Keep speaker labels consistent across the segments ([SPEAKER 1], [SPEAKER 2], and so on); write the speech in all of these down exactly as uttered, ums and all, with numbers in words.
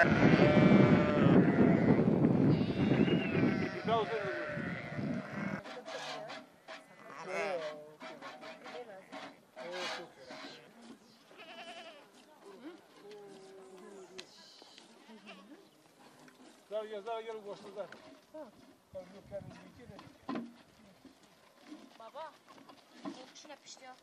[SPEAKER 1] çocuklar.
[SPEAKER 2] Baba, bu kuşun yapıştı ya.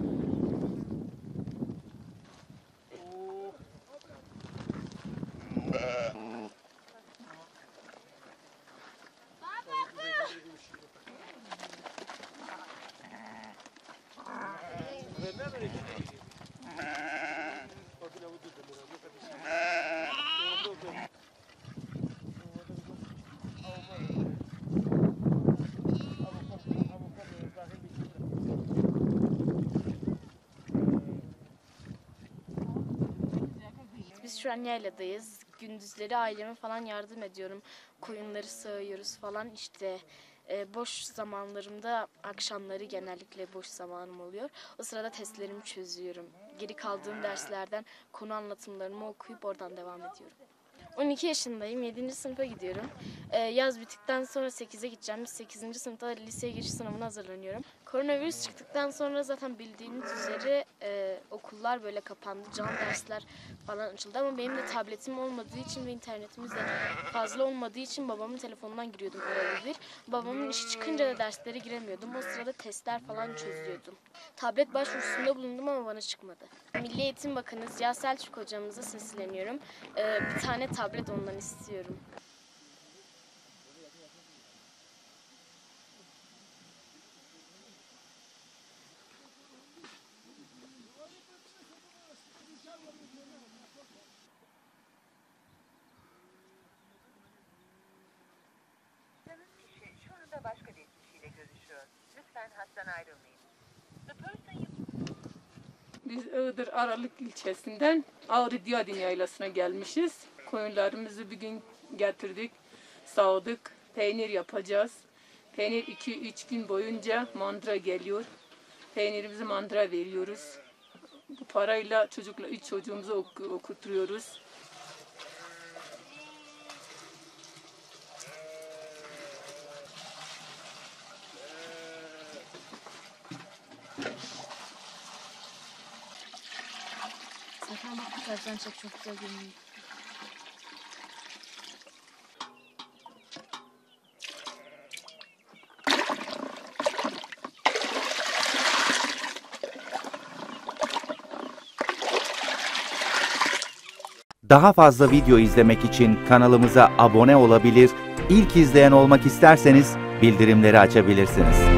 [SPEAKER 3] Biz şu an yayladayız. Gündüzleri aileme falan yardım ediyorum. Koyunları sağıyoruz falan işte. E, boş zamanlarımda akşamları genellikle boş zamanım oluyor. O sırada testlerimi çözüyorum. Geri kaldığım derslerden konu anlatımlarımı okuyup oradan devam ediyorum. on iki yaşındayım. yedinci sınıfa gidiyorum. Ee, yaz bittikten sonra sekize gideceğim. sekizinci sınıfta liseye giriş sınavına hazırlanıyorum. Koronavirüs çıktıktan sonra zaten bildiğiniz üzere e, okullar böyle kapandı. Canlı dersler falan açıldı ama benim de tabletim olmadığı için ve internetimiz de fazla olmadığı için babamın telefonundan giriyordum arada bir. Babamın işi çıkınca da derslere giremiyordum. O sırada testler falan çözüyordum. Tablet başvurusunda bulundum ama bana çıkmadı. Milli Eğitim Bakanı Ziya Selçuk hocamıza sesleniyorum. Ee, bir tane tablet ondan istiyorum.
[SPEAKER 1] Şu anda başka bir kişiyle görüşüyor. Lütfen hattan ayrılmayın. The person you...
[SPEAKER 4] Biz Iğdır Aralık ilçesinden Ağrı Diyadin Yaylası'na gelmişiz. Koyunlarımızı bir gün getirdik, sağdık, peynir yapacağız. Peynir iki üç gün boyunca mandıra geliyor. Peynirimizi mandıra veriyoruz. Bu parayla çocukla üç çocuğumuzu ok okutuyoruz.
[SPEAKER 3] Zaten bak bu taraftan çek, çok güzel görünüyor.
[SPEAKER 5] Daha fazla video izlemek için kanalımıza abone olabilir, ilk izleyen olmak isterseniz bildirimleri açabilirsiniz.